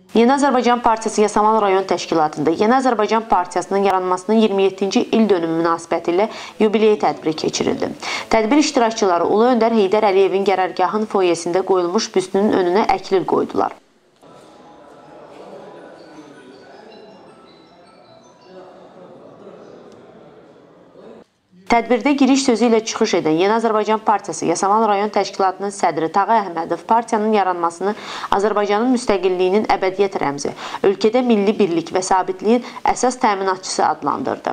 Yeni Azərbaycan Partiyası Yasamal rayon təşkilatında Yeni Azərbaycan Partiyasının yaranmasının 27-ci il dönümü münasibəti ilə yubileyi tədbiri keçirildi. Tədbir iştirakçıları Ulu Öndər Heydər Əliyevin qərargahın foyesində qoyulmuş büstünün önünə əklil qoydular. Tədbirdə giriş sözü ilə çıxış edən Yeni Azərbaycan Partiyası Yasamal rayon təşkilatının sədri Tağa Əhmədov partiyanın yaranmasını Azərbaycanın müstəqilliyinin əbədiyyət rəmzi, ölkədə milli birlik və sabitliyin əsas təminatçısı adlandırdı.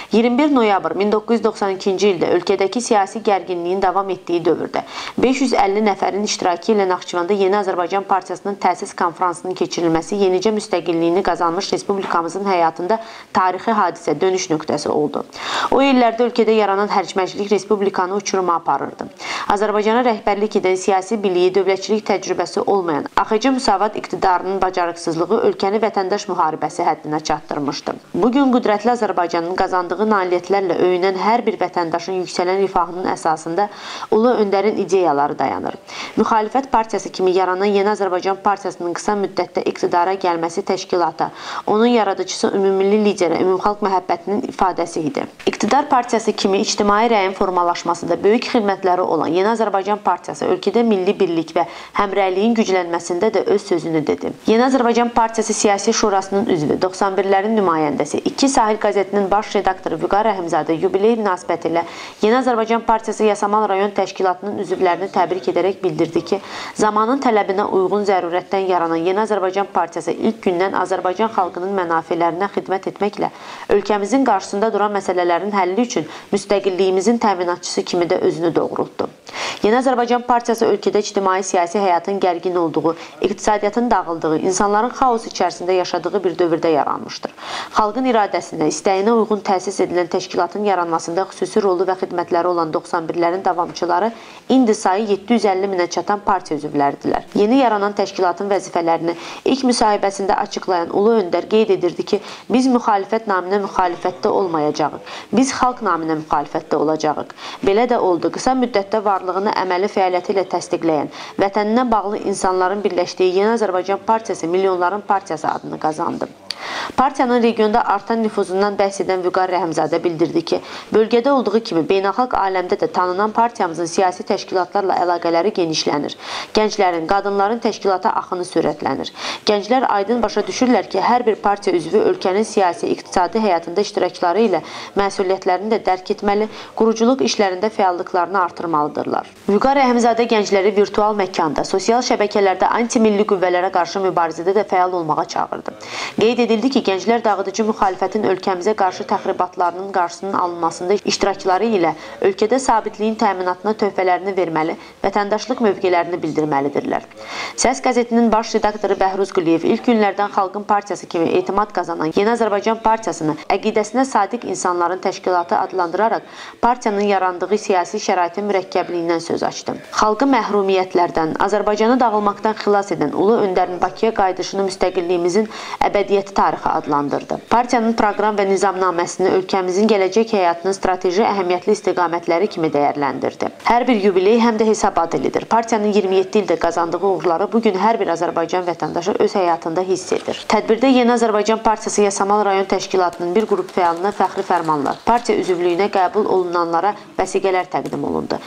21 noyabr 1992-ci ildə ölkədəki siyasi gərginliyin davam etdiyi dövrdə 550 nəfərin iştirakı ilə Naxçıvanda Yeni Azərbaycan Partiyasının təsis konfransının keçirilməsi yenicə müstəqilliyini qazanmış respublikamızın həyatında tarixi hadisə, dönüş nöqtəsi oldu. O illərdə ölkədə yaranan hərcməclik respublikanı uçuruma aparırdı. Azərbaycana rəhbərlik edən siyasi biliyi, dövlətçilik təcrübəsi olmayan AXC Müsavat iqtidarının bacarıqsızlığı ölkəni vətəndaş müharibəsi həddinə çatdırmışdı. Bugün qüdrətli Azərbaycanın qazandığı nailiyyətlərlə öyünən hər bir vətəndaşın yüksələn rifahının əsasında Ulu Öndərin ideyaları dayanır. Müxalifət partiyası kimi yaranan Yeni Azərbaycan Partiyasının qısa müddətdə iqtidara gəlməsi təşkilata, onun yaradıcısı ümumilli liderə, ümumxalq məhəbbətinin ifadəsi idi. İqtidar partiyası kimi ictimai rəyin formalaşmasında böyük xidmətləri olan Yeni Azərbaycan Partiyası ölkədə milli birlik və həmrəyliyin güclənməsində də öz sözünü dedi. Yeni Azərbaycan Partiyası Siyasi Şurasının üzvü, 91-lərin nümayəndəsi, 2 Sahil qəzetinin baş redaktoru Vüqar Rəhimzadə yubiley münasibəti ilə Yeni Azərbaycan Partiyası Yasamal rayon təşkilatının üzvlərini təbrik edərək bildirdi ki, zamanın tələbinə uyğun zərurətdən yaranan Yeni Azərbaycan Partiyası ilk gündən Azərbaycan xalqının mənafələrinə xidmət etməklə ölkəmizin qarşısında duran məsələlərin həlli üçün müstəqilliyimizin təminatçısı kimi də özünü doğrultdu. Yeni Azərbaycan Partiyası ölkədə ictimai-siyasi həyatın gərgin olduğu, iqtisadiyyatın dağıldığı, insanların xaos içərisində yaşadığı bir dövrdə yaranmışdır. Xalqın iradəsinə, istəyinə uyğun təsis edilən təşkilatın yaranmasında xüsusi rolu və xidmətləri olan 91-lərin davamçıları indi sayı 750 minə çatan partiya üzvləridirlər. Yeni yaranan təşkilatın vəzifələrini ilk müsahibəsində açıqlayan Ulu Öndər qeyd edirdi ki, biz müxalifət naminə müxalifətdə olmayacağıq. Biz xalq naminə müxalifətdə olacağıq. Belə də oldu. Qısa müddətdə varlığını əməli fəaliyyəti ilə təsdiqləyən, vətəninə bağlı insanların birləşdiyi Yeni Azərbaycan Partiyası milyonların partiyası adını qazandı. Partiyanın regionda artan nüfuzundan bəhs edən Vüqar Rəhimzadə bildirdi ki, bölgədə olduğu kimi beynəlxalq aləmdə də tanınan partiyamızın siyasi təşkilatlarla əlaqələri genişlənir. Gənclərin, qadınların təşkilata axını sürətlənir. Gənclər aydın başa düşürlər ki, hər bir partiya üzvü ölkənin siyasi, iqtisadi həyatında iştirakları ilə məsuliyyətlərini də dərk etməli, quruculuq işlərində fəallıqlarını artırmalıdırlar. Vüqar Rəhimzadə gəncləri virtual məkanda, sosial şəbəkələrdə anti-milli qüvvələrə qarşı mübarizədə də fəal olmağa çağırdı. Qeyd edildi ki, gənclər dağıdıcı müxalifətin ölkəmizə qarşı təxribatlarının qarşısının alınmasında iştirakları ilə ölkədə sabitliyin təminatına töhfələrini verməli, vətəndaşlıq mövqelərini bildirməlidirlər. Səs qəzetinin baş redaktoru Bəhruz Quliyev ilk günlərdən Xalqın Partiyası kimi etimad qazanan Yeni Azərbaycan Partiyasını əqidəsinə sadiq insanların təşkilatı adlandıraraq partiyanın yarandığı siyasi şəraitin mürəkkəbliyindən söz açdı. Xalqı məhrumiyyətlərdən, Azərbaycanı dağılmaqdan xilas edən Ulu Öndərin Bakıya qayıdışını müstəqilliyimizin əbədiyyəti tarixi adlandırdı. Partiyanın proqram və nizamnaməsini ölkəmizin gələcək həyatının strateji əhəmiyyətli istiqamətləri kimi dəyərləndirdi. Hər bir yubiley həm də hesabat edilir. Partiyanın 27 ildə qazandığı uğurları bugün hər bir Azərbaycan vətəndaşı öz həyatında hiss edir. Tədbirdə Yeni Azərbaycan Partiyası Yasamal rayon təşkilatının bir qrup fəalına fəxri fərmanlar, partiya üzvlüyünə qəbul olunanlara vəsiqələr təqdim olundu.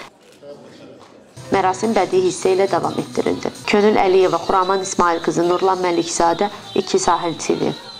Mərasim bədii hissə ilə davam etdirildi. Könül Əliyeva, Xuraman İsmail qızı, Nurlan Məlikzadə, 2 Sahil TV.